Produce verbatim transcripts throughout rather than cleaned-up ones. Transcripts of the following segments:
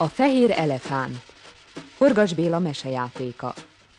A fehér elefánt. Horgas Béla mesejátéka.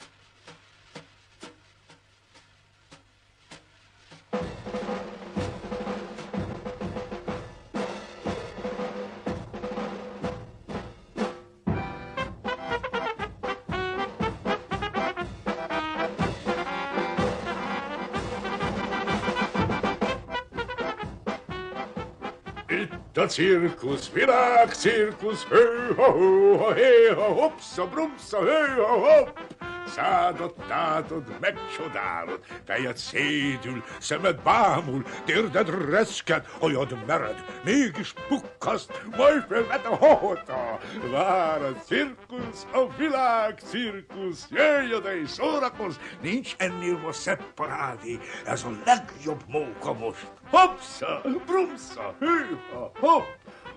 Itt a cirkusz, világcirkusz, hő-ha-hó, hé-ha, hopsza, brumsza, hő-ha-hopp! Szádat tátod, megcsodálod, fejed szédül, szemed bámul, térded reszked, hajad mered, mégis pukkaszt, majd felvet a hohota. Vár a cirkusz, a világcirkusz, jöjj oda és szórakozz, nincs ennél most szebb parádé, ez a legjobb móka most. Hopsza, brumsza, hőha, hopp,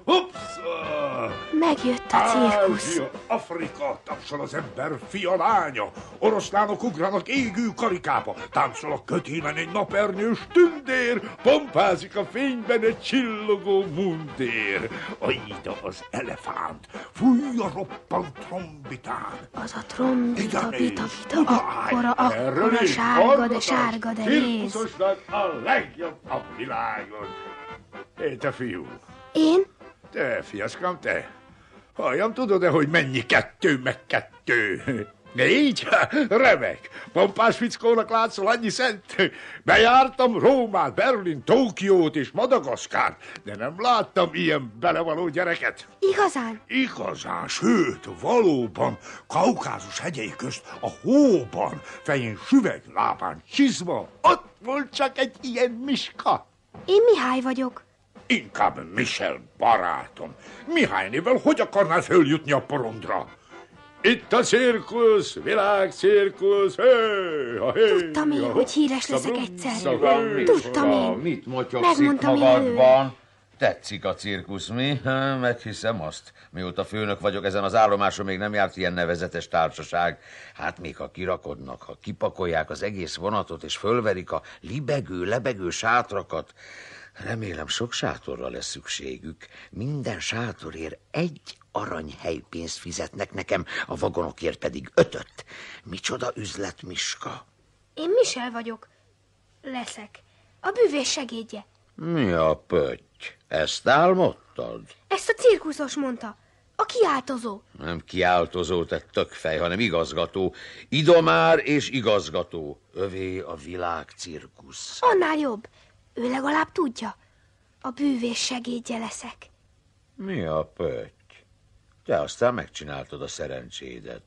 hopsza! Megjött a cirkusz. Ázsia, Afrika, tapsol az ember fia, lánya. Oroszlánok ugranak égő karikába, táncol a kötélen egy napernyős tündér, pompázik a fényben egy csillogó mundér. Aida az elefánt, fúj a roppant trombitán. Az a trombita, vita, vita, akkora, akkora, sárga, de sárga, de rész. Cirkuszosnak a legjobb a világon. Hé, te fiú! Én? Te, fiaskám, te! Halljam, tudod-e, hogy mennyi kettő meg kettő? Négy? Remek! Pompás fickónak látszol, annyi szent. Bejártam Rómát, Berlin, Tokiót és Madagaszkárt, de nem láttam ilyen belevaló gyereket. Igazán? Igazán, sőt, valóban, Kaukázus hegyei közt, a hóban, fején süveg, lábán csizma, ott volt csak egy ilyen miska. Én Mihály vagyok. Inkább Michel, barátom. Mihálynével hogy akarnál följutni a porondra? Itt a cirkusz, világcirkusz, hé, ha hé. Tudtam én, hogy híres leszek egyszer. Mit Tudtam én. Mit motyogsz itt Megmondtam én magadban? Tetszik a cirkusz, mi? Meghiszem azt. Mióta főnök vagyok ezen az állomáson, még nem járt ilyen nevezetes társaság. Hát még ha kirakodnak, ha kipakolják az egész vonatot, és fölverik a libegő, lebegő sátrakat, remélem sok sátorra lesz szükségük. Minden sátorért egy aranyhelypénzt fizetnek nekem, a vagonokért pedig ötöt. Micsoda üzlet, Miska? Én Michel vagyok. Leszek. A bűvés segédje. Mi a pötty? Ezt álmodtad? Ezt a cirkuszos mondta. A kiáltozó. Nem kiáltozó, te tökfej, hanem igazgató. Idomár és igazgató. Övé a világcirkusz. Annál jobb. Ő legalább tudja. A bűvés segédje leszek. Mi a pötty? Te aztán megcsináltad a szerencsédet.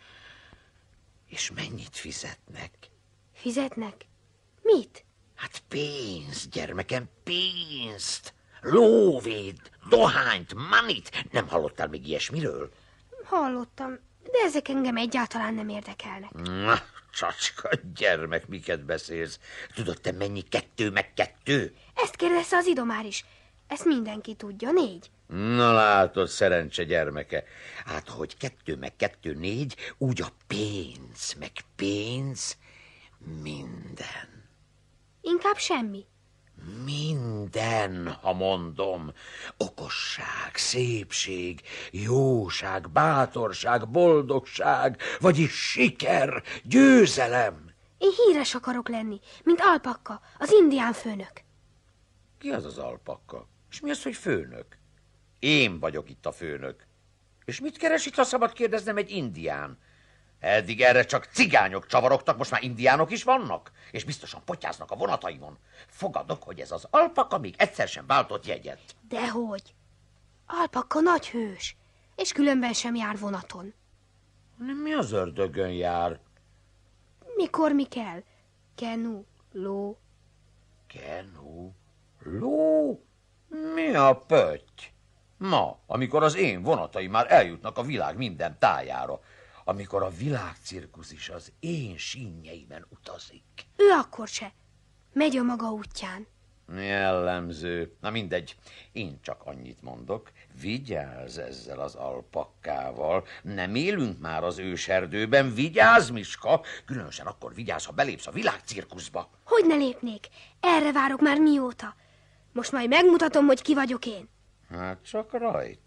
És mennyit fizetnek? Fizetnek? Mit? Hát pénzt, gyermekem, pénzt. Lóvét, dohányt, manit. Nem hallottál még ilyesmiről? Hallottam, de ezek engem egyáltalán nem érdekelnek. Na, csacska, gyermek, miket beszélsz? Tudod te mennyi kettő meg kettő? Ezt kérdezte az Idomár is. Ezt mindenki tudja, négy. Na látod, szerencse gyermeke. Hát, hogy kettő meg kettő négy, úgy a pénz, meg pénz, minden. Inkább semmi. Minden, ha mondom. Okosság, szépség, jóság, bátorság, boldogság, vagyis siker, győzelem. Én híres akarok lenni, mint Alpakka, az indián főnök. Ki az az alpakka? És mi az, hogy főnök? Én vagyok itt a főnök. És mit keres itt, ha szabad kérdeznem, egy indián? Eddig erre csak cigányok csavarogtak, most már indiánok is vannak, és biztosan potyáznak a vonataimon. Fogadok, hogy ez az alpaka még egyszer sem váltott jegyet. Dehogy. Alpakka nagy hős, és különben sem jár vonaton. Mi az ördögön jár? Mikor mi kell? Kenu, ló. Kenu, ló? Mi a pötty? Ma, amikor az én vonataim már eljutnak a világ minden tájára, amikor a világcirkusz is az én sínjeimen utazik. Ő akkor se. Megy a maga útján. Jellemző. Na mindegy, én csak annyit mondok, vigyázz ezzel az alpakkával. Nem élünk már az őserdőben, vigyázz, Miska, különösen akkor vigyázz, ha belépsz a világcirkuszba. Hogy ne lépnék? Erre várok már mióta. Most majd megmutatom, hogy ki vagyok én. Hát csak rajta.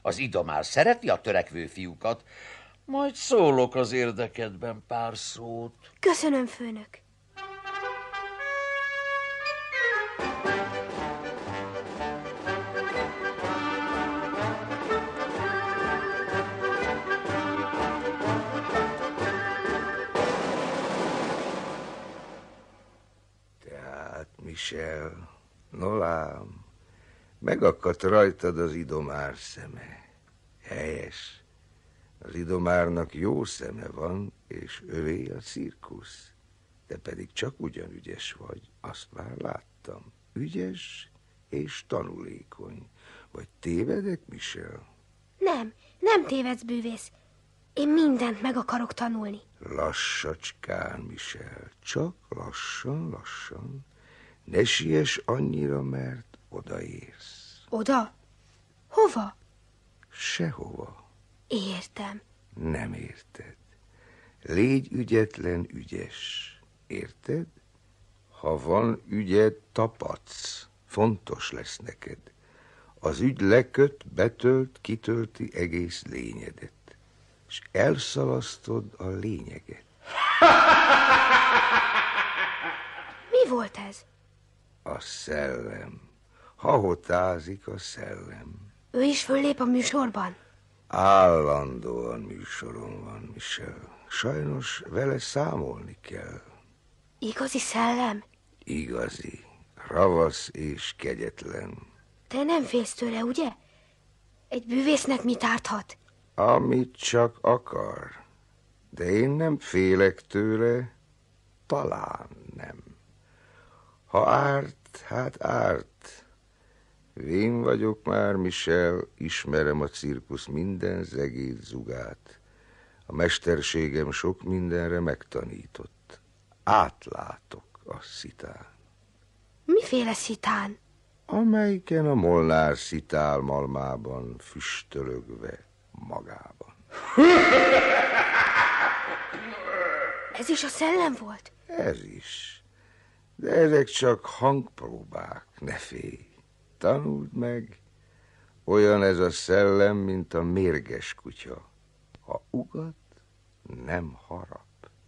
Az idomár szereti a törekvő fiúkat. Majd szólok az érdekedben pár szót. Köszönöm, főnök. Tehát, Michel, no lám, megakadt rajtad az idomár szeme. Helyes. Az idomárnak jó szeme van, és övé a cirkusz. Te pedig csak ugyan ügyes vagy, azt már láttam. Ügyes és tanulékony. Vagy tévedek, Michel? Nem, nem tévedsz, bűvész. Én mindent meg akarok tanulni. Lassacskán, Michel, csak lassan, lassan. Ne siess annyira, mert odaérsz. Oda? Hova? Sehova. Értem. Nem érted. Légy ügyetlen ügyes. Érted? Ha van ügyed, tapadsz. Fontos lesz neked. Az ügy leköt, betölt, kitölti egész lényedet. És elszalasztod a lényeget. Mi volt ez? A szellem. Hahotázik a szellem. Ő is föllép a műsorban? Állandóan műsoron van, Michel. Sajnos vele számolni kell. Igazi szellem? Igazi. Ravasz és kegyetlen. Te nem félsz tőle, ugye? Egy bűvésznek mit árthat? Amit csak akar. De én nem félek tőle, talán nem. Ha árt, hát árt. Vén vagyok már, Michel, ismerem a cirkusz minden zegét zugát. A mesterségem sok mindenre megtanított. Átlátok a szitán. Miféle szitán? Amelyiken a molnár szitál malmában, füstölögve magában. Ez is a szellem volt? Ez is. De ezek csak hangpróbák, ne félj. Tanuld meg, olyan ez a szellem, mint a mérges kutya. Ha ugat, nem harap.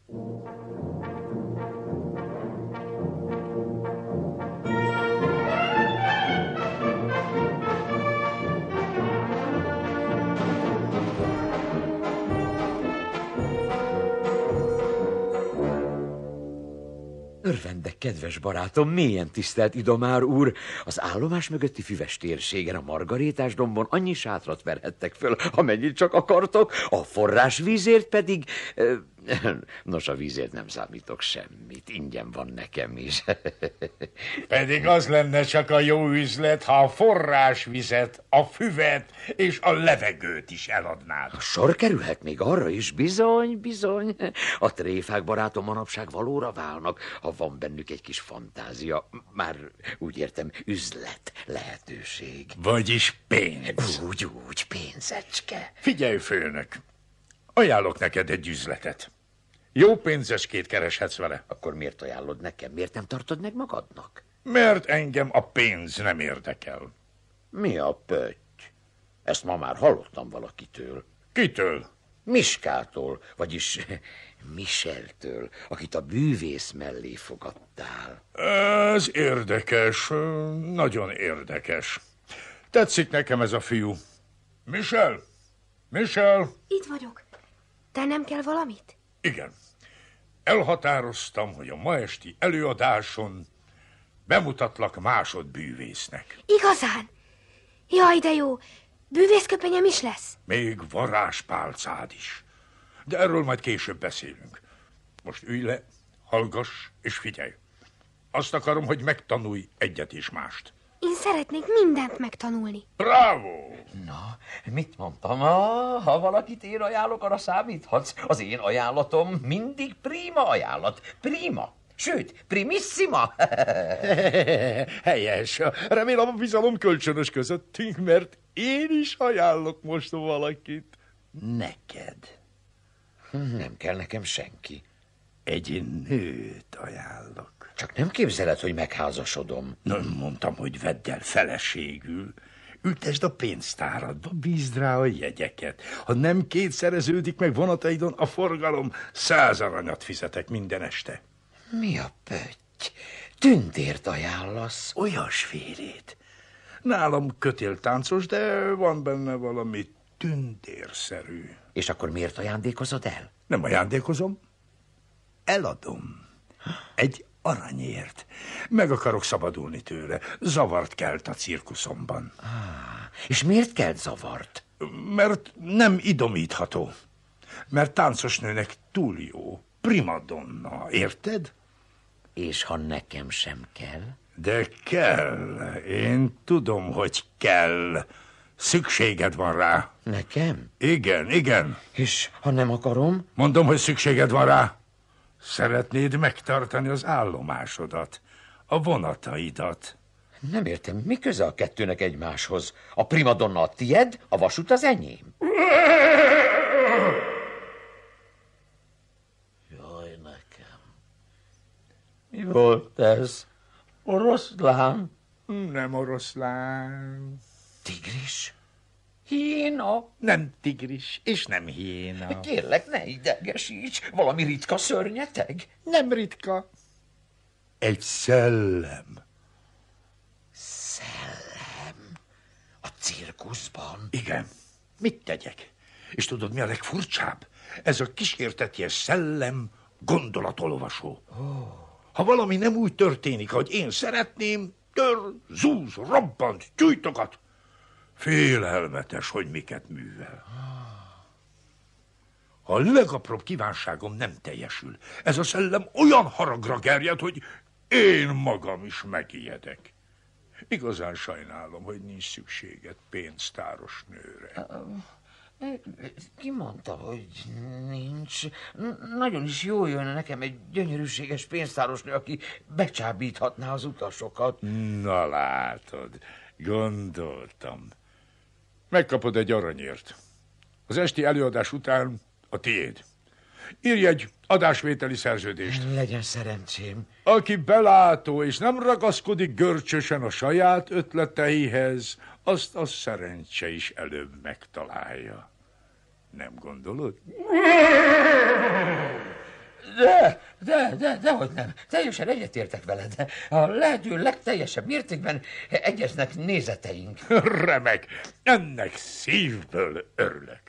Örvendek, kedves barátom, mélyen tisztelt idomár úr. Az állomás mögötti füves térségen, a Margarétás dombon annyi sátrat verhettek föl, amennyit csak akartok, a forrásvízért pedig... Nos, a vízért nem számítok semmit, ingyen van nekem is. Pedig az lenne csak a jó üzlet, ha a forrásvizet, a füvet és a levegőt is eladnád. A sor kerülhet még arra is, bizony, bizony. A tréfák, barátom, manapság valóra válnak, ha van bennük egy kis fantázia. Már úgy értem, üzlet, lehetőség. Vagyis pénz. Úgy, úgy, pénzecske. Figyelj, főnök, ajánlok neked egy üzletet. Jó pénzeskét kereshetsz vele. Akkor miért ajánlod nekem? Miért nem tartod meg magadnak? Mert engem a pénz nem érdekel. Mi a pötty? Ezt ma már hallottam valakitől. Kitől? Miskától, vagyis Micheltől, akit a bűvész mellé fogadtál. Ez érdekes, nagyon érdekes. Tetszik nekem ez a fiú. Michel? Michel? Itt vagyok. Te nem kell valamit? Igen. Elhatároztam, hogy a ma esti előadáson bemutatlak másodbűvésznek. Igazán? Jaj, de jó. Bűvészköpenyem is lesz. Még varázspálcád is. De erről majd később beszélünk. Most ülj le, hallgass és figyelj. Azt akarom, hogy megtanulj egyet és mást. Én szeretnék mindent megtanulni. Bravo! Na, mit mondtam? Ah, ha valakit én ajánlok, arra számíthatsz. Az én ajánlatom mindig prima ajánlat. Prima. Sőt, primissima. Helyes. Remélem a bizalom kölcsönös közöttünk, mert én is ajánlok most valakit. Neked? Nem kell nekem senki. Egy nőt ajánlok. Csak nem képzeled, hogy megházasodom. Nem mondtam, hogy vedd el feleségül. ültesd a pénztáradba, bízd rá a jegyeket. Ha nem kétszereződik meg vonataidon a forgalom, száz aranyat fizetek minden este. Mi a pötty? Tündért ajánlasz? Olyasfélét. Nálam kötéltáncos, de van benne valami tündérszerű. És akkor miért ajándékozod el? Nem ajándékozom, eladom. Egy aranyért. Meg akarok szabadulni tőle. Zavart kelt a cirkuszomban. Ah, és miért kelt zavart? Mert nem idomítható. Mert táncosnőnek túl jó. Primadonna, érted? És ha nekem sem kell? De kell. Én tudom, hogy kell. Szükséged van rá. Nekem? Igen, igen. És ha nem akarom? Mondom, hogy szükséged van rá. Szeretnéd megtartani az állomásodat, a vonataidat. Nem értem, mi köze a kettőnek egymáshoz? A primadonna a tied, a vasút az enyém. Jaj, nekem. Mi volt ez? Oroszlán? Nem oroszlán. Tigris? Hiéna? Nem tigris, és nem hiéna. Kérlek, ne idegesíts. Valami ritka szörnyeteg? Nem ritka. Egy szellem. Szellem? A cirkuszban? Igen. Mit tegyek? És tudod, mi a legfurcsább? Ez a kísérteties szellem gondolatolvasó. Oh. Ha valami nem úgy történik, ahogy én szeretném, tör, zúz, robbant, gyújtogat. Félelmetes, hogy miket művel. Ha a legapróbb kívánságom nem teljesül, ez a szellem olyan haragra gerjed, hogy én magam is megijedek. Igazán sajnálom, hogy nincs szükséged pénztáros nőre. Ki mondta, hogy nincs? Nagyon is jól jönne nekem egy gyönyörűséges pénztáros nő, aki becsábíthatná az utasokat. Na látod, gondoltam. Megkapod egy aranyért. Az esti előadás után a tiéd. Írj egy adásvételi szerződést. Legyen szerencsém. Aki belátó és nem ragaszkodik görcsösen a saját ötleteihez, azt a szerencse is előbb megtalálja. Nem gondolod? De, de, de, dehogy nem. Teljesen egyetértek veled. De a lehető legteljesebb mértékben egyeznek nézeteink. Remek. Ennek szívből örülök.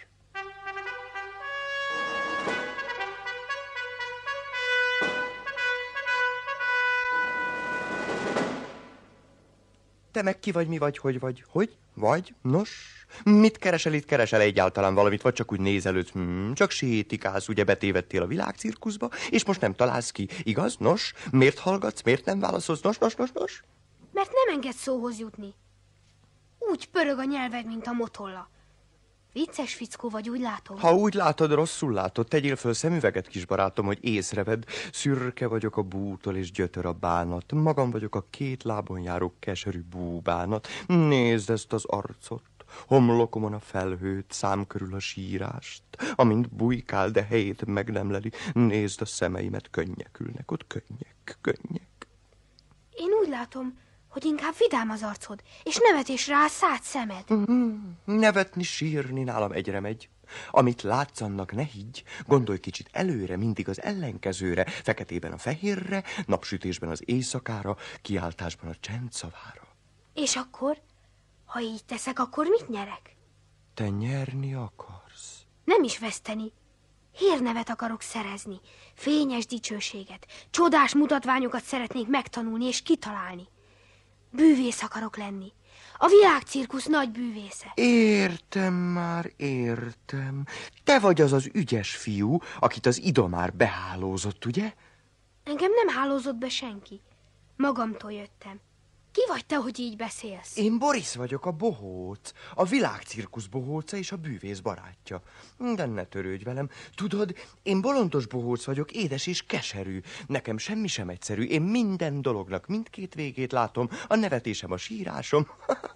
Te meg ki vagy, mi vagy, hogy vagy? Hogy? Vagy? Nos? Mit keresel itt? Keresel egyáltalán valamit, vagy csak úgy nézelődsz? Hmm, csak sétikálsz, ugye betévedtél a világcirkuszba, és most nem találsz ki, igaz? Nos? Miért hallgatsz? Miért nem válaszolsz? Nos, nos, nos, nos? Mert nem enged szóhoz jutni. Úgy pörög a nyelved, mint a motolla. Vicces fickó vagy, úgy látom. Ha úgy látod, rosszul látod. Tegyél föl szemüveget, kis barátom, hogy észrevedd. Szürke vagyok a bútól, és gyötör a bánat. Magam vagyok a két lábon járó keserű búbánat. Nézd ezt az arcot. Homlokomon a felhőt, szám körül a sírást. Amint bujkál, de helyét meg nem leli. Nézd a szemeimet, könnyek ülnek ott, könnyek, könnyek. Én úgy látom, hogy inkább vidám az arcod, és nevetés rá a szád szemed. Mm-hmm. Nevetni, sírni nálam egyre megy. Amit látsz, annak ne higgy. Gondolj kicsit előre, mindig az ellenkezőre. Feketében a fehérre, napsütésben az éjszakára, kiáltásban a csend szavára. És akkor, ha így teszek, akkor mit nyerek? Te nyerni akarsz? Nem is veszteni. Hírnevet akarok szerezni, fényes dicsőséget, csodás mutatványokat szeretnék megtanulni és kitalálni. Bűvész akarok lenni. A világcirkusz nagy bűvésze. Értem már, értem. Te vagy az az ügyes fiú, akit az idomár behálózott, ugye? Engem nem hálózott be senki. Magamtól jöttem. Ki vagy te, hogy így beszélsz? Én Boris vagyok, a bohóc. A világcirkusz bohóca és a bűvész barátja. De ne törődj velem. Tudod, én bolondos bohóc vagyok, édes és keserű. Nekem semmi sem egyszerű. Én minden dolognak mindkét végét látom. A nevetésem, a sírásom.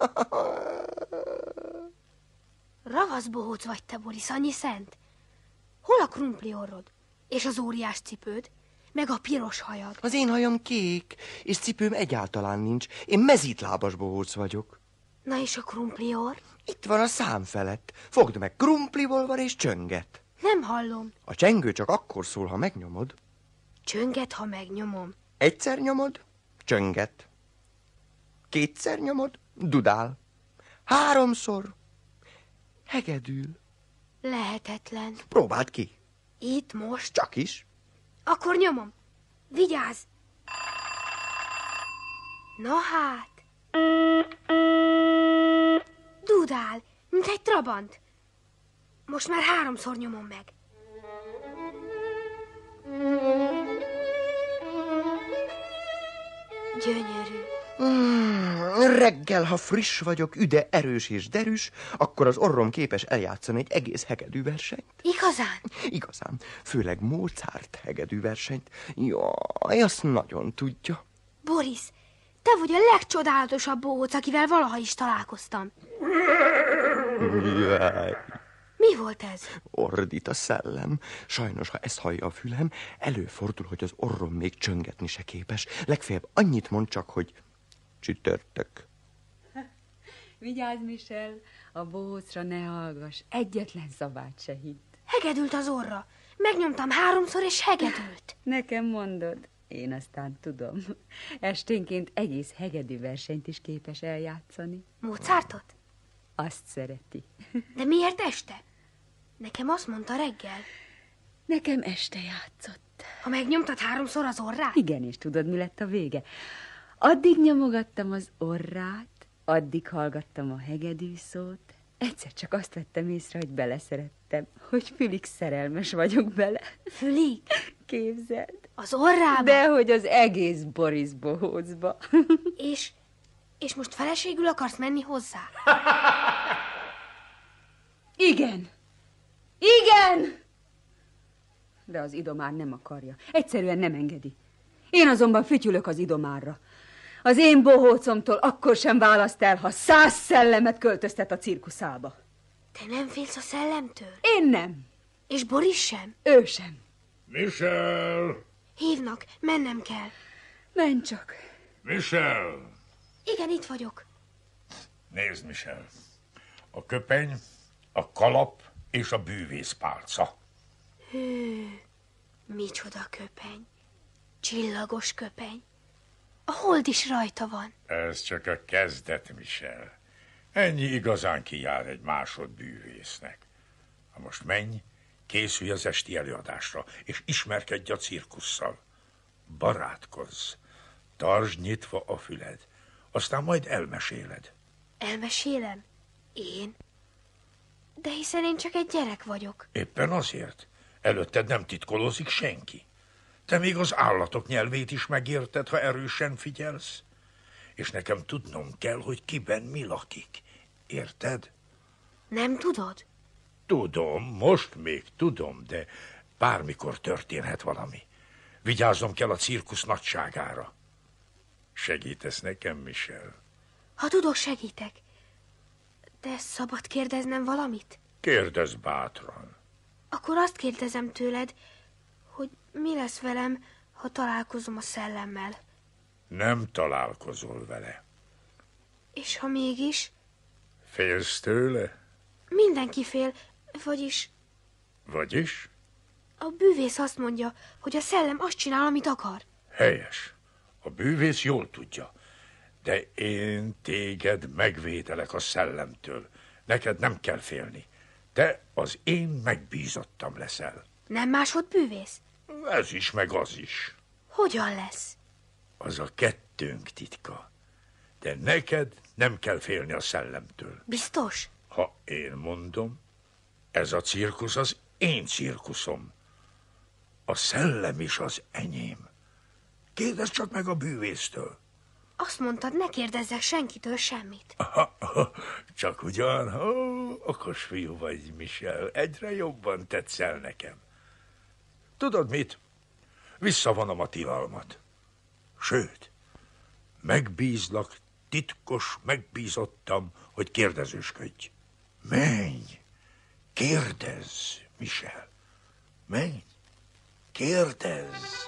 Ravasz bohóc vagy te, Boris, annyi szent. Hol a krumpli orrod? És az óriás cipőd? Meg a piros hajad. Az én hajam kék, és cipőm egyáltalán nincs. Én mezítlábas bohóc vagyok. Na és a krumplior? Itt van a szám felett. Fogd meg, krumpliból van és csönget. Nem hallom. A csengő csak akkor szól, ha megnyomod. Csönget, ha megnyomom. Egyszer nyomod, csönget. Kétszer nyomod, dudál. Háromszor, hegedül. Lehetetlen. Próbáld ki. Itt most? Csak is. Akkor nyomom. Vigyázz! Na hát. Dudál, mint egy trabant. Most már háromszor nyomom meg. Gyönyörű. Mm, reggel, ha friss vagyok, üde, erős és derűs, akkor az orrom képes eljátszani egy egész hegedűversenyt. Igazán? Igazán. Főleg Mozart hegedűversenyt. Jaj, azt nagyon tudja. Boris, te vagy a legcsodálatosabb bohóc, akivel valaha is találkoztam. Jaj. Mi volt ez? Ordít a szellem. Sajnos, ha ezt hallja a fülem, előfordul, hogy az orrom még csöngetni se képes. Legfeljebb annyit mond csak, hogy csütörtök. Vigyázz, Michel, a bohócra ne hallgass. Egyetlen szavát se hidd. Hegedült az orra. Megnyomtam háromszor, és hegedült. Nekem mondod, én aztán tudom. Esténként egész hegedűversenyt is képes eljátszani. Mozartot? Azt szereti. De miért este? Nekem azt mondta reggel. Nekem este játszott. Ha megnyomtad háromszor az orrát? Igen, és tudod, mi lett a vége? Addig nyomogattam az orrát, addig hallgattam a hegedűszót. Egyszer csak azt vettem észre, hogy beleszerettem, hogy fülig szerelmes vagyok bele. Fülig? Képzeld. Az orrába? Dehogy az egész Boris bohócba. És, és most feleségül akarsz menni hozzá? Igen. Igen! De az idomár nem akarja. Egyszerűen nem engedi. Én azonban fütyülök az idomárra. Az én bohócomtól akkor sem választ el, ha száz szellemet költöztet a cirkuszába. Te nem félsz a szellemtől? Én nem. És Boris sem? Ő sem. Michel! Hívnak, mennem kell. Menj csak. Michel! Igen, itt vagyok. Nézd, Michel. A köpeny, a kalap és a bűvészpálca. Hű, micsoda köpeny. Csillagos köpeny. A hold is rajta van. Ez csak a kezdet, Michel. Ennyi igazán kijár egy másodbűvésznek. Ha most menj, készülj az esti előadásra, és ismerkedj a cirkusszal. Barátkozz, tartsd nyitva a füled, aztán majd elmeséled. Elmesélem? Én? De hiszen én csak egy gyerek vagyok. Éppen azért. Előtted nem titkolózik senki. Te még az állatok nyelvét is megérted, ha erősen figyelsz. És nekem tudnom kell, hogy kiben mi lakik. Érted? Nem tudod? Tudom, most még tudom, de bármikor történhet valami. Vigyáznom kell a cirkusz nagyságára. Segítesz nekem, Michel? Ha tudok, segítek. De szabad kérdeznem valamit? Kérdezz bátran. Akkor azt kérdezem tőled, hogy mi lesz velem, ha találkozom a szellemmel. Nem találkozol vele. És ha mégis? Félsz tőle? Mindenki fél, vagyis... Vagyis? A bűvész azt mondja, hogy a szellem azt csinál, amit akar. Helyes. A bűvész jól tudja. De én téged megvédelek a szellemtől. Neked nem kell félni. Te az én megbízottam leszel. Nem másod bűvész? Ez is, meg az is. Hogyan lesz? Az a kettőnk titka. De neked nem kell félni a szellemtől. Biztos? Ha én mondom, ez a cirkusz az én cirkuszom. A szellem is az enyém. Kérdezz csak meg a bűvésztől. Azt mondtad, ne kérdezzek senkitől semmit. Aha, aha, csak ugyan, ó, okos fiú vagy, Michel. Egyre jobban tetszel nekem. Tudod mit? Visszavonom a tilalmat. Sőt, megbízlak, titkos, megbízottam, hogy kérdezősködj. Menj, kérdezz, Michel. Menj, kérdezz.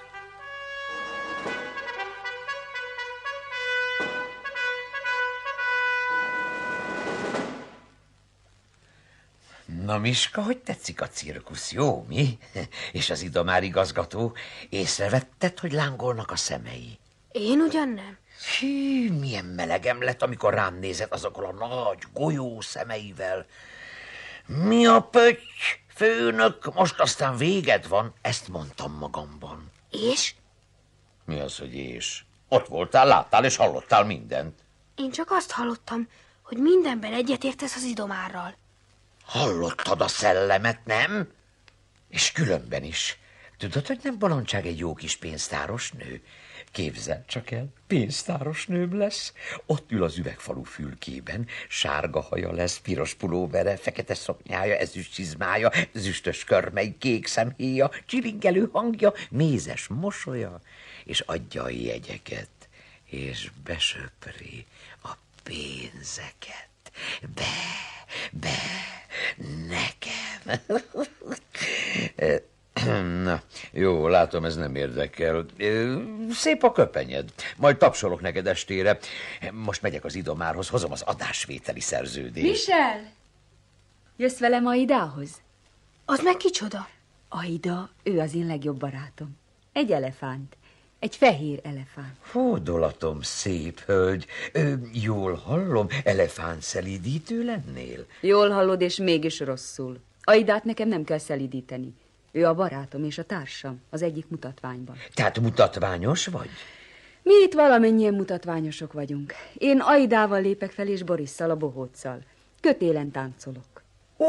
Na, Miska, hogy tetszik a cirkusz, jó, mi? És az Idomár igazgató, észrevetted, hogy lángolnak a szemei? Én ugyan nem. Hű, milyen melegem lett, amikor rám nézett azokkal a nagy golyó szemeivel. Mi a pötty, főnök, most aztán véged van, ezt mondtam magamban. És? Mi az, hogy és? Ott voltál, láttál és hallottál mindent. Én csak azt hallottam, hogy mindenben egyetértesz az Idomárral. Hallottad a szellemet, nem? És különben is. Tudod, hogy nem bolondság egy jó kis pénztáros nő? Képzeld csak el, pénztáros nőm lesz. Ott ül az üvegfalú fülkében, sárga haja lesz, piros pulóvere, fekete szoknyája, ezüst csizmája, ezüstös körmei, kék szemhéja, csilingelő hangja, mézes mosolya, és adja a jegyeket, és besöpri a pénzeket. Be, be, nekem. Na, jó, látom, ez nem érdekel. Szép a köpenyed. Majd tapsolok neked estére. Most megyek az Idomárhoz, hozom az adásvételi szerződést. Michel! Jössz velem Aidához? Az meg kicsoda? Aida, ő az én legjobb barátom. Egy elefánt. Egy fehér elefánt. Hódolatom, szép hölgy. Ő, jól hallom, elefánt szelídítő lennél? Jól hallod, és mégis rosszul. Aidát nekem nem kell szelídíteni. Ő a barátom és a társam az egyik mutatványban. Tehát mutatványos vagy? Mi itt valamennyien mutatványosok vagyunk. Én Aidával lépek fel, és Borisszal, a bohóccal. Kötélen táncolok. Ó,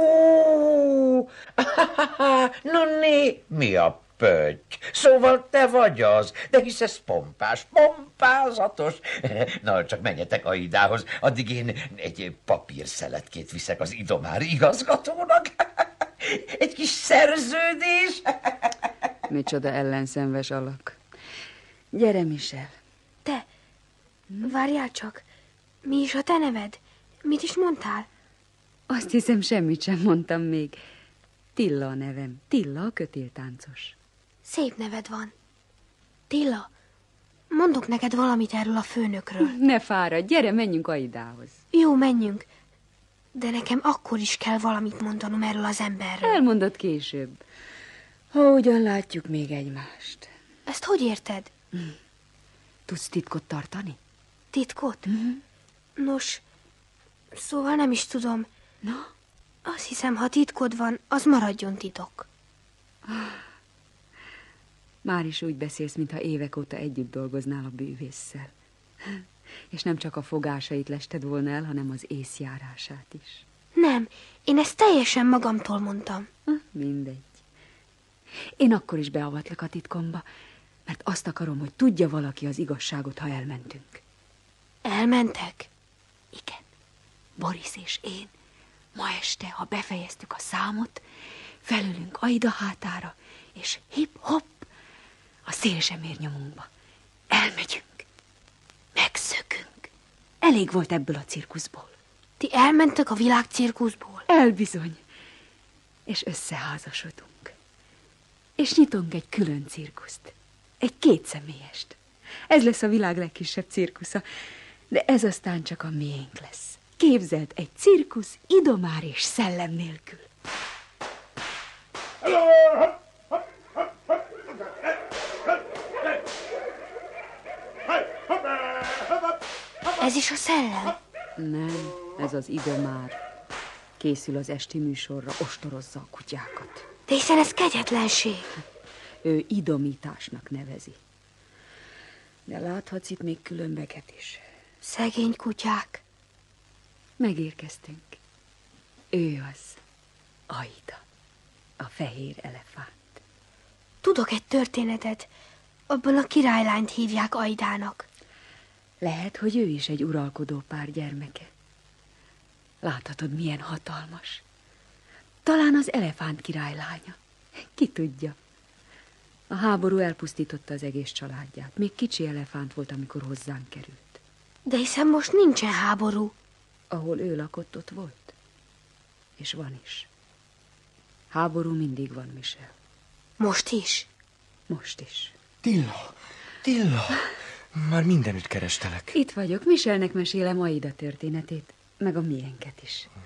no né, mi a pötty? Szóval te vagy az, de hisz ez pompás, pompázatos. Na, csak menjetek Aidához, addig én egy papírszeletkét viszek az Idomár igazgatónak. Egy kis szerződés. Micsoda ellenszenves alak. Gyere, Michel. Te, várjál csak. Mi is a te neved? Mit is mondtál? Azt hiszem, semmit sem mondtam még. Tilla a nevem. Tilla a kötéltáncos. Szép neved van. Tilla, mondok neked valamit erről a főnökről. Ne fáradj, gyere, menjünk Aidához. Jó, menjünk. De nekem akkor is kell valamit mondanom erről az emberről. Elmondod később. Ha ugyan látjuk még egymást. Ezt hogy érted? Mm. Tudsz titkot tartani? Titkot? Mm-hmm. Nos, szóval nem is tudom. Na? Azt hiszem, ha titkod van, az maradjon titok. Már is úgy beszélsz, mintha évek óta együtt dolgoznál a bűvésszel. És nem csak a fogásait lested volna el, hanem az észjárását is. Nem, én ezt teljesen magamtól mondtam. Mindegy. Én akkor is beavatlak a titkomba, mert azt akarom, hogy tudja valaki az igazságot, ha elmentünk. Elmentek? Igen. Boris és én ma este, ha befejeztük a számot, felülünk Aida hátára, és hip-hop a szél sem ér nyomunkba. Elmegyünk. Megszökünk. Elég volt ebből a cirkuszból. Ti elmentek a világcirkuszból? Elbizony. És összeházasodunk. És nyitunk egy külön cirkuszt. Egy kétszemélyest. Ez lesz a világ legkisebb cirkusza, de ez aztán csak a miénk lesz. Képzeld, egy cirkusz Idomár és szellem nélkül. Ez is a szellem? Nem, ez az Idomár. Készül az esti műsorra, ostorozza a kutyákat. De hiszen ez kegyetlenség. Ő idomításnak nevezi. De láthatsz itt még különbeket is. Szegény kutyák. Megérkeztünk. Ő az Aida, a fehér elefánt. Tudok egy történetet. Abban a királylányt hívják Aidának. Lehet, hogy ő is egy uralkodó pár gyermeke. Láthatod, milyen hatalmas. Talán az elefánt királylánya. Ki tudja. A háború elpusztította az egész családját. Még kicsi elefánt volt, amikor hozzánk került. De hiszen most nincsen háború. Ahol ő lakott, ott volt. És van is. Háború mindig van, Michel. Most is? Most is. Tilla, Tilla, már mindenütt kerestelek. Itt vagyok, Michelnek mesélem Aida történetét, meg a miénket is.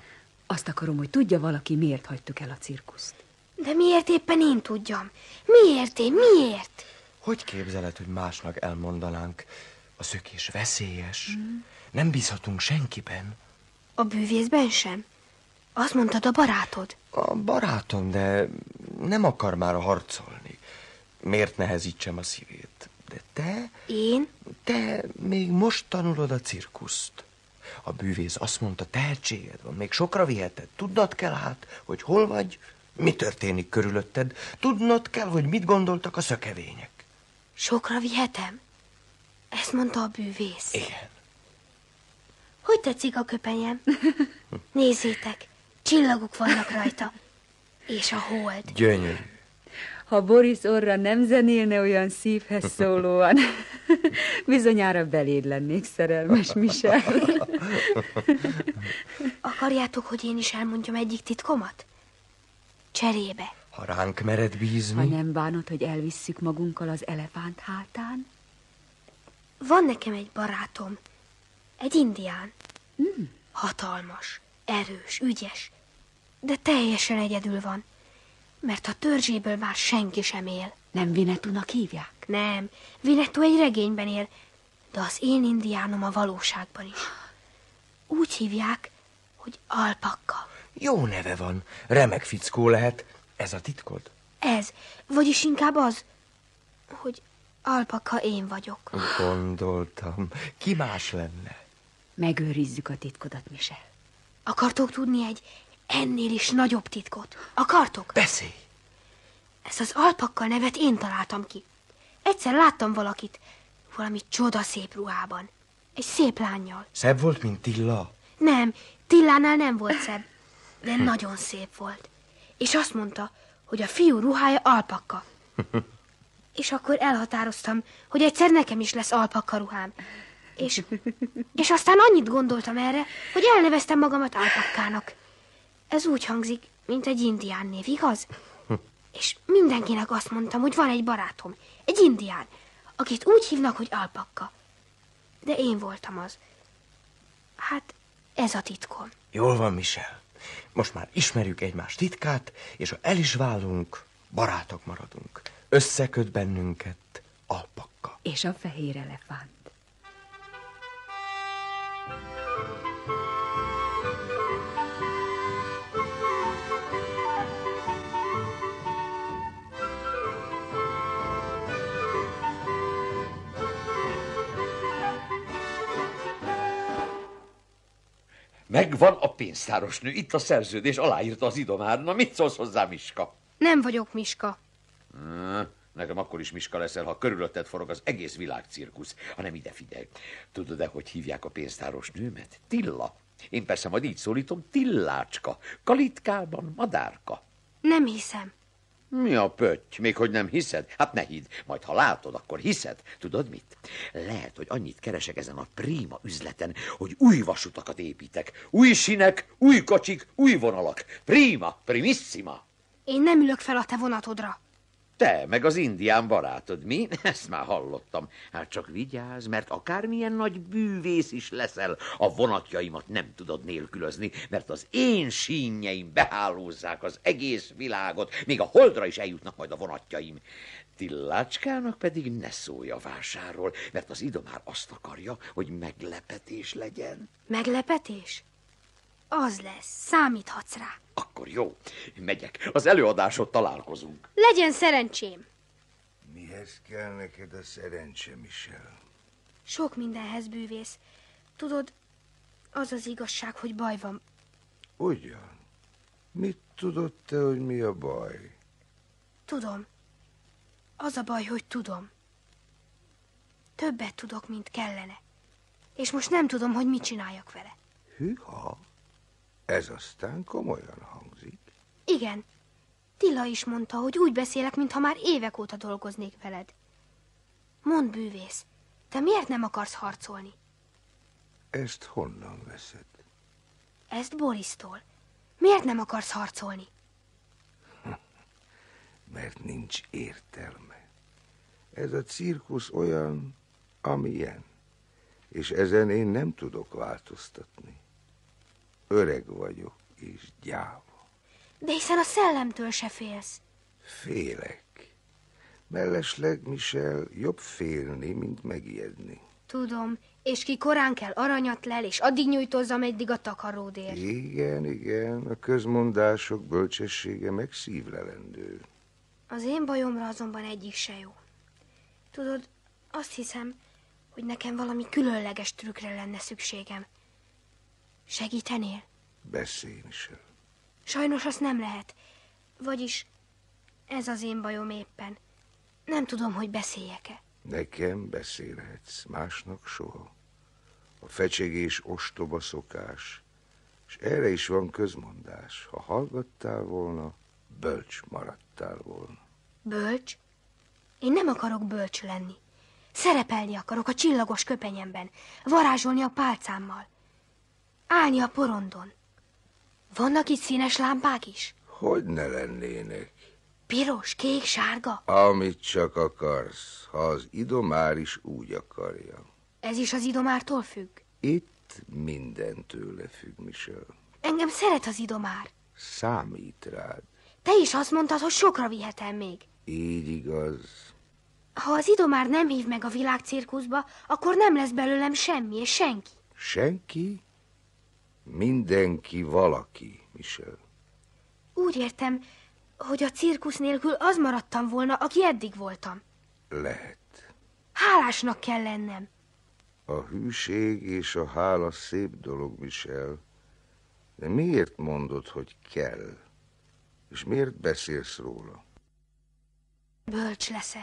Azt akarom, hogy tudja valaki, miért hagytuk el a cirkuszt. De miért éppen én tudjam? Miért én? Miért? Hogy képzeled, hogy másnak elmondanánk? A szökés veszélyes. Mm. Nem bízhatunk senkiben. A bűvészben sem? Azt mondtad, a barátod. A barátom, de nem akar már harcolni. Miért nehezítsem a szívét? De te... Én? Te még most tanulod a cirkuszt. A bűvész azt mondta, tehetséged van, még sokra viheted. Tudnod kell hát, hogy hol vagy, mi történik körülötted. Tudnod kell, hogy mit gondoltak a szökevények. Sokra vihetem? Ezt mondta a bűvész. Igen. Hogy tetszik a köpenyem? Nézzétek, csillagok vannak rajta. És a hold. Gyönyörű. Ha Boris orra nem zenélne olyan szívhez szólóan, bizonyára beléd lennék szerelmes, Michel. Akarjátok, hogy én is elmondjam egyik titkomat? Cserébe. Ha ránk mered bízni... Ha nem bánod, hogy elvisszük magunkkal az elefánt hátán? Van nekem egy barátom, egy indián. Mm. Hatalmas, erős, ügyes, de teljesen egyedül van, mert a törzséből már senki sem él. Nem Vinetunak hívják? Nem, Vinetu egy regényben él, de az én indiánom a valóságban is. Úgy hívják, hogy Alpakka. Jó neve van, remek fickó lehet. Ez a titkod? Ez, vagyis inkább az, hogy Alpakka én vagyok. Gondoltam, ki más lenne? Megőrizzük a titkodat, Michel. Akartok tudni egy ennél is nagyobb titkot? Akartok? Beszélj! Ez az Alpakka nevet én találtam ki. Egyszer láttam valakit, valami csodaszép ruhában. Egy szép lánnyal. Szebb volt, mint Tilla? Nem, Tillánál nem volt szebb, de nagyon szép volt. És azt mondta, hogy a fiú ruhája alpakka. És akkor elhatároztam, hogy egyszer nekem is lesz alpakka ruhám. És, és aztán annyit gondoltam erre, hogy elneveztem magamat Alpakkának. Ez úgy hangzik, mint egy indián név, igaz? És mindenkinek azt mondtam, hogy van egy barátom, egy indián, akit úgy hívnak, hogy Alpakka. De én voltam az. Hát, ez a titkom. Jól van, Michel. Most már ismerjük egymás titkát, és ha el is válunk, barátok maradunk. Összeköt bennünket Alpakka. És a fehér elefánt. Megvan a pénztárosnő, itt a szerződés, aláírta az Idomár. Na, mit szólsz hozzá, Miska? Nem vagyok Miska. Hmm, nekem akkor is Miska leszel, ha körülötted forog az egész világcirkusz. hanem ide figyelj. Tudod-e, hogy hívják a pénztárosnőmet? Tilla. Én persze majd így szólítom, Tillácska. Kalitkában madárka. Nem hiszem. Mi a pötty? Még hogy nem hiszed? Hát ne hidd. Majd ha látod, akkor hiszed. Tudod mit? Lehet, hogy annyit keresek ezen a prima üzleten, hogy új vasutakat építek. Új sinek, új kocsik, új vonalak. Prima, primissima. Én nem ülök fel a te vonatodra. Te, meg az indián barátod, mi? Ezt már hallottam. Hát csak vigyázz, mert akármilyen nagy bűvész is leszel, a vonatjaimat nem tudod nélkülözni, mert az én sínjeim behálózzák az egész világot, még a holdra is eljutnak majd a vonatjaim. Tillácskának pedig ne szólj a vásárról, mert az Idomár azt akarja, hogy meglepetés legyen. Meglepetés? Az lesz, számíthatsz rá. Akkor jó, megyek. Az előadásot találkozunk. Legyen szerencsém. Mihez kell neked a szerencse, Michel? Sok mindenhez, bűvész. Tudod, az az igazság, hogy baj van. Ugyan? Mit tudod te, hogy mi a baj? Tudom. Az a baj, hogy tudom. Többet tudok, mint kellene. És most nem tudom, hogy mit csináljak vele. Hűha! Ez aztán komolyan hangzik. Igen. Tilla is mondta, hogy úgy beszélek, mintha már évek óta dolgoznék veled. Mondd, bűvész, te miért nem akarsz harcolni? Ezt honnan veszed? Ezt Borisztól. Miért nem akarsz harcolni? Mert nincs értelme. Ez a cirkusz olyan, amilyen. És ezen én nem tudok változtatni. Öreg vagyok, és gyáva. De hiszen a szellemtől se félsz. Félek. Mellesleg, Michel, jobb félni, mint megijedni. Tudom, és ki korán kell aranyat lel, és addig nyújtozza, ameddig a takaród ér. Igen, igen, a közmondások bölcsessége meg szívlelendő. Az én bajomra azonban egyik se jó. Tudod, azt hiszem, hogy nekem valami különleges trükkre lenne szükségem. Segítenél? Beszélj, Michel. Sajnos azt nem lehet. Vagyis ez az én bajom éppen. Nem tudom, hogy beszéljek-e. Nekem beszélhetsz, másnak soha. A fecsegés ostoba szokás, és erre is van közmondás. Ha hallgattál volna, bölcs maradtál volna. Bölcs? Én nem akarok bölcs lenni. Szerepelni akarok a csillagos köpenyemben, varázsolni a pálcámmal, állni a porondon. Vannak itt színes lámpák is? Hogy ne lennének? Piros, kék, sárga? Amit csak akarsz, ha az idomár is úgy akarja. Ez is az idomártól függ? Itt minden tőle függ, Michel. Engem szeret az idomár. Számít rád. Te is azt mondtad, hogy sokra vihetem még. Így igaz. Ha az idomár nem hív meg a világcirkuszba, akkor nem lesz belőlem semmi és senki. Senki? Mindenki valaki, Michel. Úgy értem, hogy a cirkusz nélkül az maradtam volna, aki eddig voltam. Lehet. Hálásnak kell lennem. A hűség és a hála szép dolog, Michel. De miért mondod, hogy kell? És miért beszélsz róla? Bölcs leszek.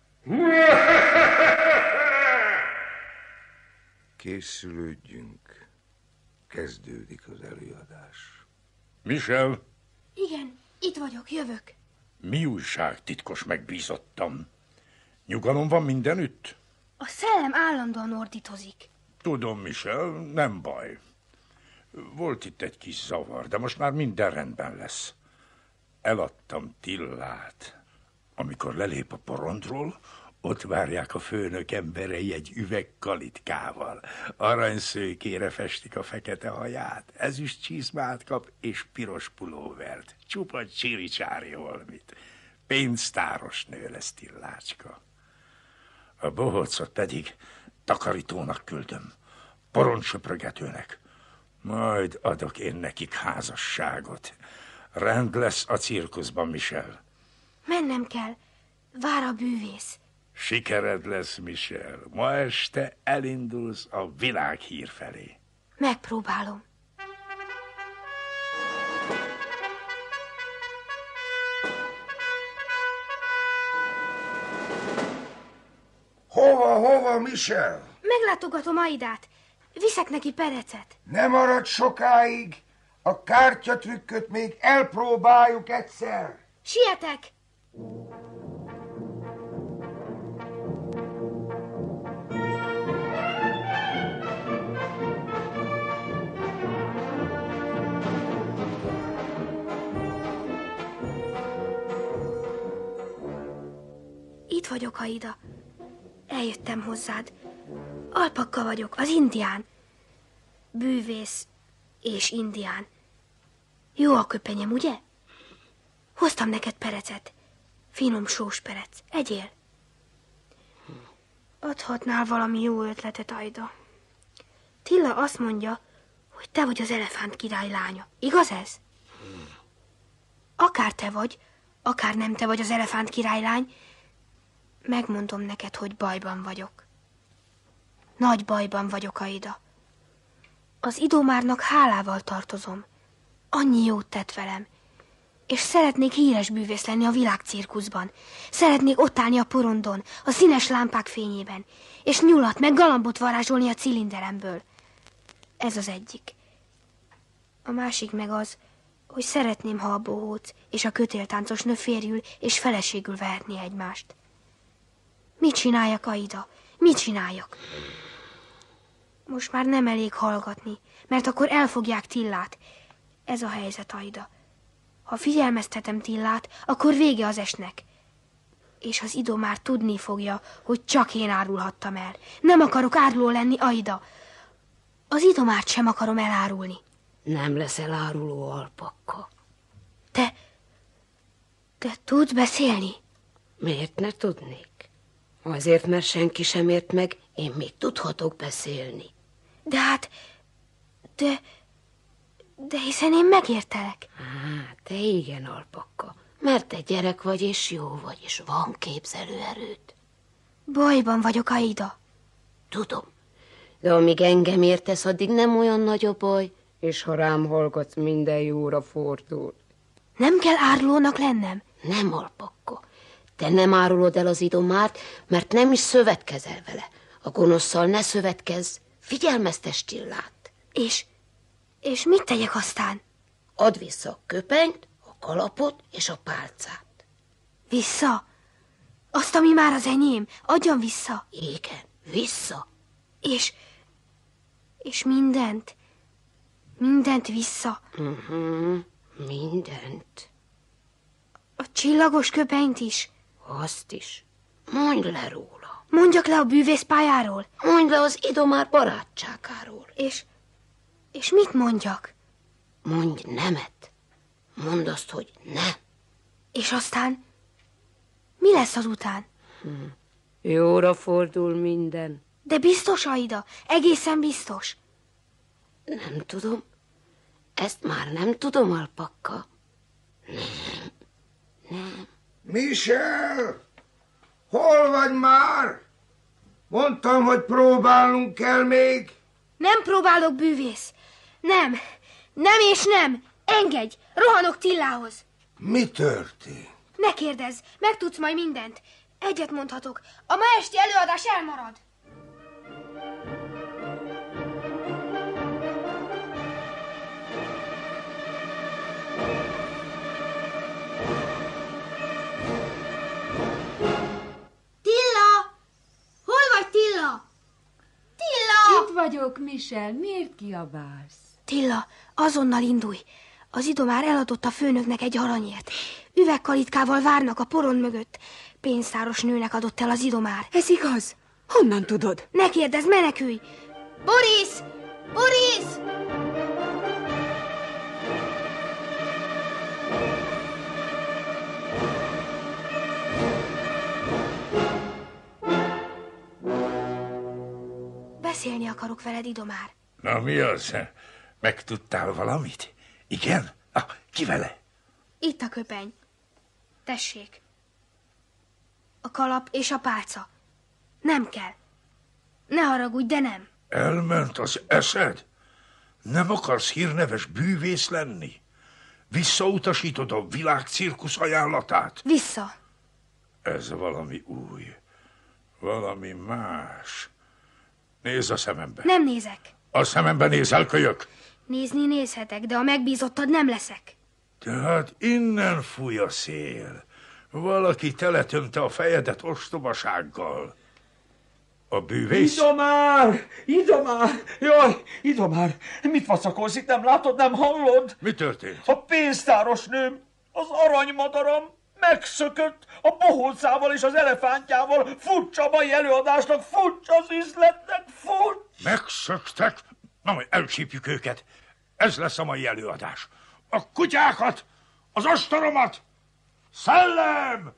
Készülődjünk. Kezdődik az előadás. Michel, Igen, itt vagyok, jövök. mi újság, titkos megbízottam? Nyugalom van mindenütt? A szellem állandóan ordítozik. Tudom, Michel, nem baj. Volt itt egy kis zavar, de most már minden rendben lesz. Eladtam Tillát. Amikor lelép a porondról, ott várják a főnök emberei egy üveg kalitkával. Aranyszőkére festik a fekete haját, ezüst csizmát kap és piros pulóvert. Csupa csiricsári holmit. Pénztáros nő lesz Tillácska. A bohócot pedig takarítónak küldöm, porondsöprögetőnek. Majd adok én nekik házasságot. Rend lesz a cirkuszban, Michel. Mennem kell. Vár a bűvész. Sikered lesz, Michel. Ma este elindulsz a világhír felé. Megpróbálom. Hova, hova, Michel? Meglátogatom Aidát. Viszek neki perecet. Ne maradj sokáig. A kártyatrükköt még elpróbáljuk egyszer. Sietek! Itt vagyok, Aida. Eljöttem hozzád. Alpakka vagyok, az indián. Bűvész és indián. Jó a köpenyem, ugye? Hoztam neked perecet. Finom sós perec. Egyél. Adhatnál valami jó ötletet, Aida. Tilla azt mondja, hogy te vagy az elefánt király lánya. Igaz ez? Akár te vagy, akár nem te vagy az elefánt király lány, megmondom neked, hogy bajban vagyok. Nagy bajban vagyok, Aida. Az idomárnak hálával tartozom. Annyi jót tett velem. És szeretnék híres bűvész lenni a világcirkuszban. Szeretnék ott állni a porondon, a színes lámpák fényében, és nyulat meg galambot varázsolni a cilinderemből. Ez az egyik. A másik meg az, hogy szeretném, ha a bohóc és a kötéltáncos nő férjül és feleségül vehetné egymást. Mit csináljak, Aida? Mit csináljak? Most már nem elég hallgatni, mert akkor elfogják Tillát. Ez a helyzet, Aida. Ha figyelmeztetem Tillát, akkor vége az esnek. És az idomár tudni fogja, hogy csak én árulhattam el. Nem akarok áruló lenni, Aida. Az idomárt sem akarom elárulni. Nem leszel áruló, alpakka. Te... te tudsz beszélni? Miért ne tudnék? Azért, mert senki sem ért meg, én még tudhatok beszélni. De hát... de... de hiszen én megértelek. Hát, te igen, alpakka. Mert te gyerek vagy, és jó vagy, és van képzelőerőd. Bajban vagyok, Aida. Tudom. De amíg engem értesz, addig nem olyan nagy a baj, és ha rám hallgatsz, minden jóra fordul. Nem kell árulónak lennem? Nem, alpakka. Te nem árulod el az idomárt, mert nem is szövetkezel vele. A gonoszszal ne szövetkezz, figyelmeztes Csillát. És, és mit tegyek aztán? Add vissza a köpenyt, a kalapot és a pálcát. Vissza? Azt, ami már az enyém, adjam vissza. Igen, vissza. És, és mindent, mindent vissza. Uh-huh, mindent. A csillagos köpenyt is. Azt is. Mondj le róla. Mondjak le a bűvészpályáról. Mondj le az idomár barátságáról. És, és mit mondjak? Mondj nemet. Mondd azt, hogy nem. És aztán mi lesz azután? Hm. Jóra fordul minden. De biztos, Aida, egészen biztos. Nem tudom. Ezt már nem tudom, alpakka. Nem. Nem. Michel! Hol vagy már? Mondtam, hogy próbálnunk kell még. Nem próbálok, bűvész. Nem, nem és nem. Engedj, rohanok Tillához. Mi történt? Ne kérdezz, megtudsz majd mindent. Egyet mondhatok, a ma esti előadás elmarad. Tilla! Hol vagy, Tilla? Tilla! Itt vagyok, Michel. Miért kiabálsz? Tilla, azonnal indulj. Az idomár eladott a főnöknek egy aranyért. Üvegkalitkával várnak a poron mögött. Pénztáros nőnek adott el az idomár. Ez igaz? Honnan tudod? Ne kérdezz, menekülj! Boris! Boris! Beszélni akarok veled, idomár. Na, mi az? Megtudtál valamit? Igen? Ah, ki vele? Itt a köpeny. Tessék. A kalap és a pálca. Nem kell. Ne haragudj, de nem. Elment az eszed? Nem akarsz hírneves bűvész lenni? Visszautasítod a világcirkusz ajánlatát? Vissza. Ez valami új. Valami más. Nézz a szemembe. Nem nézek. A szemembe nézel, kölyök? Nézni nézhetek, de a megbízottad nem leszek. Tehát innen fúj a szél. Valaki teletömte a fejedet ostobasággal. A bűvész? Idomár! Idomár! Jaj, Idomár! Mit vacakolsz itt? Nem látod, nem hallod? Mi történt? A pénztáros nőm, az aranymadaram megszökött a bohócával és az elefántjával. Furcsa a mai előadásnak, furcsa az üzletnek, furcsa! Megszöktek? Na, majd elcsípjük őket. Ez lesz a mai előadás. A kutyákat, az ostoromat, szellem!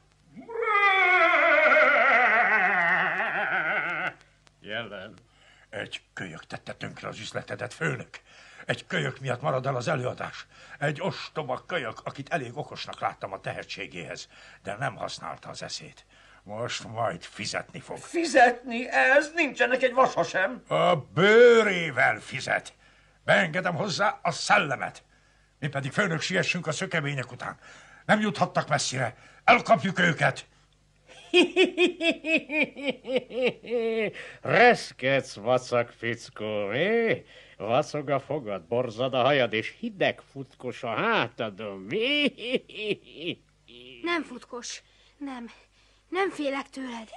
Jelen. Egy kölyök tette tönkre az üzletedet, főnök. Egy kölyök miatt marad el az előadás. Egy ostoba kölyök, akit elég okosnak láttam a tehetségéhez, de nem használta az eszét. Most majd fizetni fog. Fizetni? Ez nincsenek egy vasa sem. A bőrével fizet. Beengedem hozzá a szellemet. Mi pedig, főnök, siessünk a szökemények után. Nem juthattak messzire. Elkapjuk őket. Reszketsz, vacak fickó, mi? Vacog a fogad, borzad a hajad, és hideg futkos a hátadon, mi? Nem futkos. Nem. Nem félek tőled.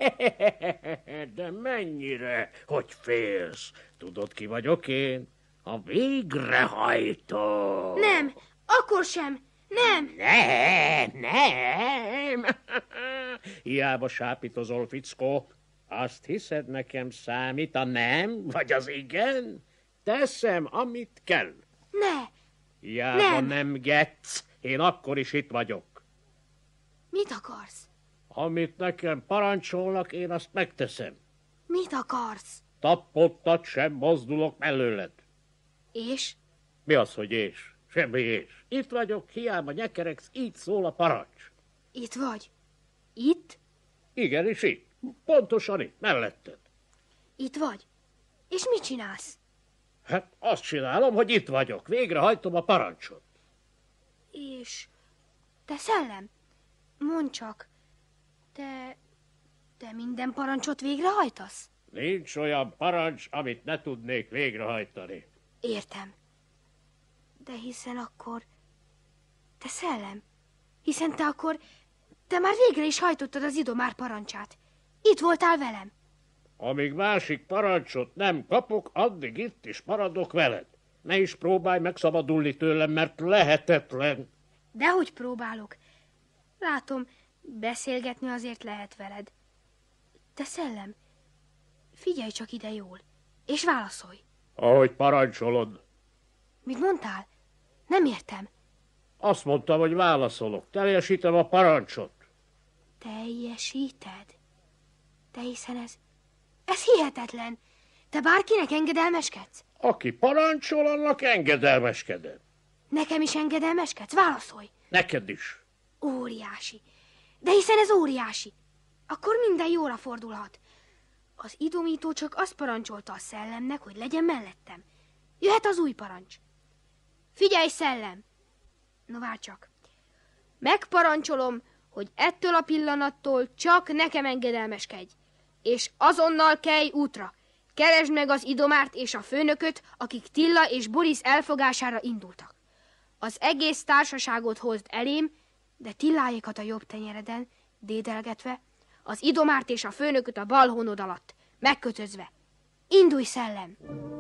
De mennyire, hogy félsz? Tudod, ki vagyok én? A végrehajtó. Nem, akkor sem. Nem. Nem, nem. Hiába sápítozol, fickó. Azt hiszed, nekem számít a nem, vagy az igen? Teszem, amit kell. Ne! Hiába Nem. nem getsz, én akkor is itt vagyok. Mit akarsz? Amit nekem parancsolnak, én azt megteszem. Mit akarsz? Tappottat sem mozdulok mellőled. És? Mi az, hogy és? Semmi és. Itt vagyok, hiába nyekeregsz, így szól a parancs. Itt vagy? Itt? Igenis itt. Pontosan itt, melletted. Itt vagy? És mit csinálsz? Hát azt csinálom, hogy itt vagyok. Végrehajtom a parancsot. És... Te szellem? Mondd csak, te... Te minden parancsot végrehajtasz? Nincs olyan parancs, amit ne tudnék végrehajtani. Értem. De hiszen akkor... Te szellem? Hiszen te akkor... Te már végre is hajtottad az Idomár parancsát. Itt voltál velem. Amíg másik parancsot nem kapok, addig itt is maradok veled. Ne is próbálj megszabadulni tőlem, mert lehetetlen. Dehogy próbálok. Látom, beszélgetni azért lehet veled. Te szellem, figyelj csak ide jól, és válaszolj. Ahogy parancsolod. Mit mondtál? Nem értem. Azt mondtam, hogy válaszolok. Teljesítem a parancsot. Teljesíted? Te hiszen ez... Ez hihetetlen. Te bárkinek engedelmeskedsz? Aki parancsol, annak engedelmeskedem. Nekem is engedelmeskedsz? Válaszolj. Neked is. Óriási. De hiszen ez óriási. Akkor minden jóra fordulhat. Az idomító csak azt parancsolta a szellemnek, hogy legyen mellettem. Jöhet az új parancs. Figyelj, szellem! No várcsak. Megparancsolom, hogy ettől a pillanattól csak nekem engedelmeskedj. És azonnal kelj útra. Keresd meg az Idomárt és a főnököt, akik Tilla és Boris elfogására indultak. Az egész társaságot hozd elém, de Tilláékat a jobb tenyereden, dédelgetve, az Idomárt és a főnököt a bal hónod alatt, megkötözve. Indulj, szellem!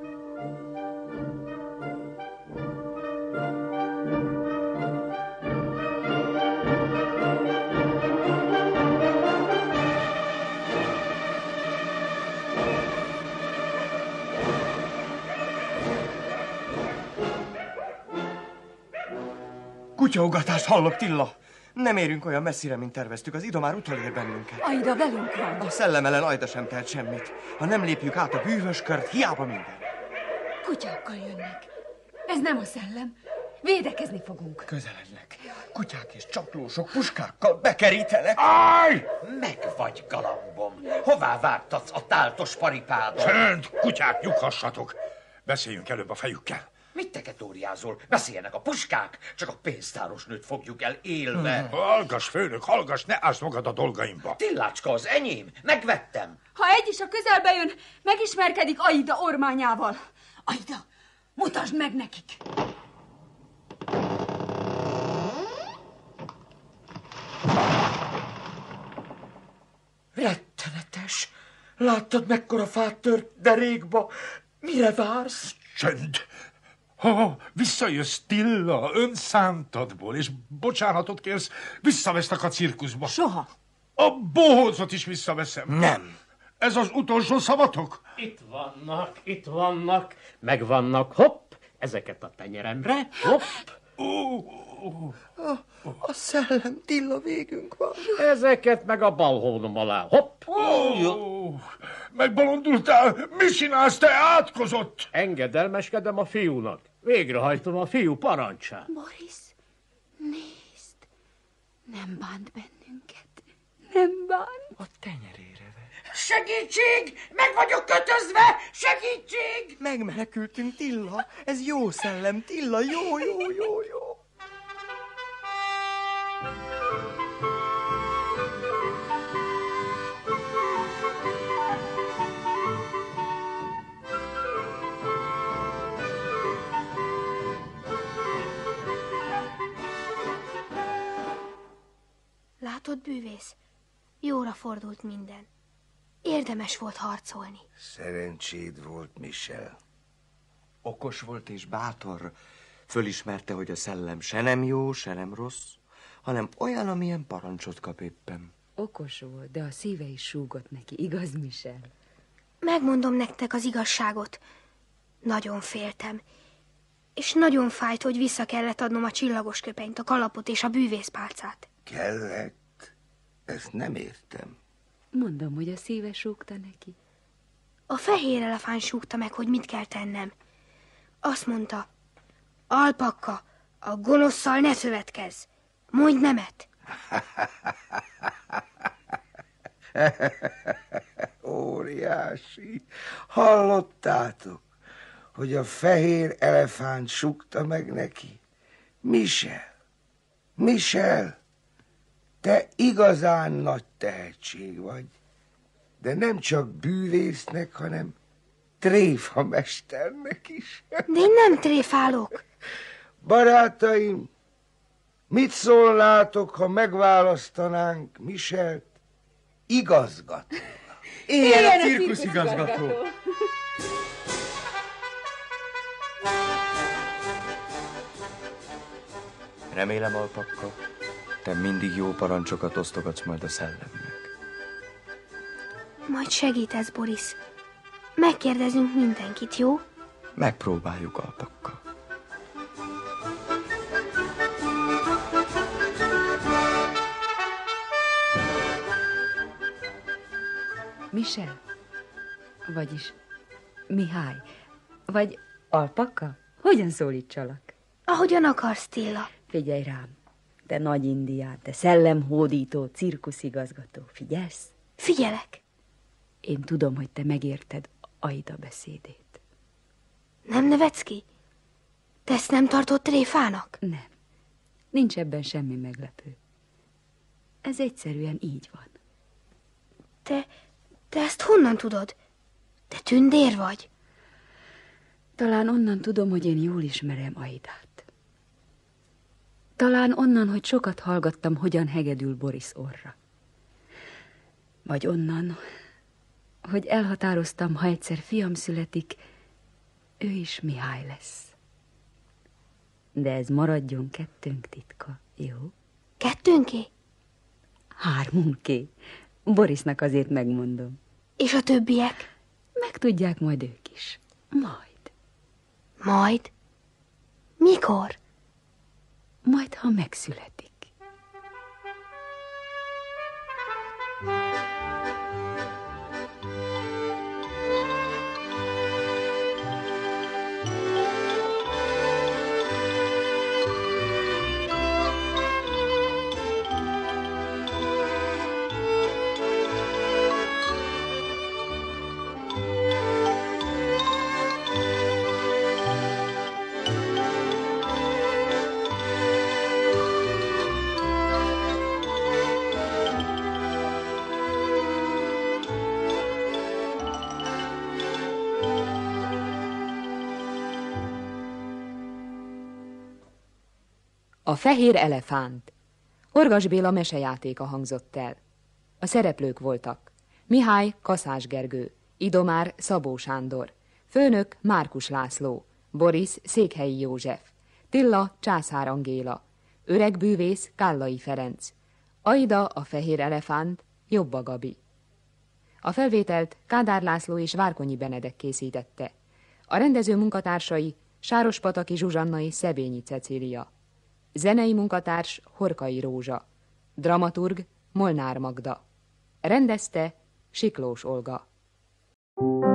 Kutyaugatást hallok, Tilla! Nem érünk olyan messzire, mint terveztük. Az Idomár utolér bennünket. Aida velünk van. A szellem ellen Aida sem tehet semmit. Ha nem lépjük át a bűvös kört, hiába minden. Kutyákkal jönnek. Ez nem a szellem. Védekezni fogunk. Közelednek. Kutyák és csaplósok puskákkal bekerítenek. Állj! Meg vagy, galambom. Hová vágtatsz a táltos paripádon? Csönd, kutyák, nyughassatok. Beszéljünk előbb a fejükkel. Mit teketóriázol? Beszéljenek a puskák, csak a pénztáros nőt fogjuk el élve. Hallgass, főnök, hallgass, ne ásd magad a dolgaimba. Tillácska az enyém, megvettem. Ha egy is a közelbe jön, megismerkedik Aida ormányával. Aida, mutasd meg nekik. Rettenetes. Láttad, mekkora fát tört derékba? Mire vársz? Csönd! Ha visszajössz Tilla önszántadból, és bocsánatot kérsz, visszavesztek a cirkuszba. Soha. A bohócot is visszaveszem. Nem. Ez az utolsó szavatok? Itt vannak, itt vannak, megvannak, hopp, ezeket a tenyeremre, hopp. Ó, ó, A, a szellem, Tilla, végünk van. Ezeket meg a bal hónom alá, hopp. ó, megbolondultál? Mit csinálsz, te átkozott? Engedelmeskedem a fiúnak. Végrehajtom a fiú parancsát. Boris, nézd, nem bánt bennünket. Nem bánt. A tenyerére vett. Segítség! Meg vagyok kötözve! Segítség! Megmenekültünk, Tilla. Ez jó szellem, Tilla, jó, jó, jó, jó. Látod, bűvész? Jóra fordult minden. Érdemes volt harcolni. Szerencséd volt, Michel. Okos volt és bátor. Fölismerte, hogy a szellem se nem jó, se nem rossz, hanem olyan, amilyen parancsot kap éppen. Okos volt, de a szíve is súgott neki, igaz, Michel? Megmondom nektek az igazságot. Nagyon féltem. És nagyon fájt, hogy vissza kellett adnom a csillagos köpenyt, a kalapot és a bűvészpálcát. Kellett? Ezt nem értem. Mondom, hogy a szíve súgta neki. A fehér elefánt súgta meg, hogy mit kell tennem. Azt mondta, Alpakka, a gonoszszal ne szövetkezz, mondj nemet. Óriási. Hallottátok, hogy a fehér elefánt súgta meg neki? Michel, Michel, te igazán nagy tehetség vagy, de nem csak bűvésznek, hanem tréfamesternek is. De én nem tréfálok. Barátaim, mit szólnátok, ha megválasztanánk Michelt igazgatónak? Éljen a cirkuszigazgató! Remélem, Alpakka, te mindig jó parancsokat osztogatsz majd a szellemnek. Majd segítesz, Boris. Megkérdezünk mindenkit, jó? Megpróbáljuk, Alpakka. Michel? Vagyis Mihály? Vagy Alpakka? Hogyan szólítsalak? Ahogyan akarsz, Tilla. Figyelj rám, te nagy indián, te szellemhódító, cirkuszigazgató. Figyelsz? Figyelek. Én tudom, hogy te megérted Aida beszédét. Nem nevetsz ki? Te ezt nem tartott tréfának? Nem. Nincs ebben semmi meglepő. Ez egyszerűen így van. Te, te ezt honnan tudod? Te tündér vagy? Talán onnan tudom, hogy én jól ismerem Aidát. Talán onnan, hogy sokat hallgattam, hogyan hegedül Boris orra. Vagy onnan, hogy elhatároztam, ha egyszer fiam születik, ő is Mihály lesz. De ez maradjon kettőnk titka, jó? Kettőnké? Hármunké. Borisnak azért megmondom. És a többiek? Megtudják majd ők is. Majd. Majd? Mikor? Majd, ha megszületik. A fehér elefánt. Orgas Béla mesejátéka hangzott el. A szereplők voltak: Mihály Kaszás Gergő, Idomár Szabó Sándor, főnök Márkus László, Boris Székhelyi József, Tilla Császár Angéla, öreg bűvész Kállai Ferenc, Aida a fehér elefánt Jobba Gabi. A felvételt Kádár László és Várkonyi Benedek készítette. A rendező munkatársai Sárospataki Zsuzsanna és Szebényi Cecília. Zenei munkatárs Horkai Rózsa. Dramaturg Molnár Magda. Rendezte Siklós Olga.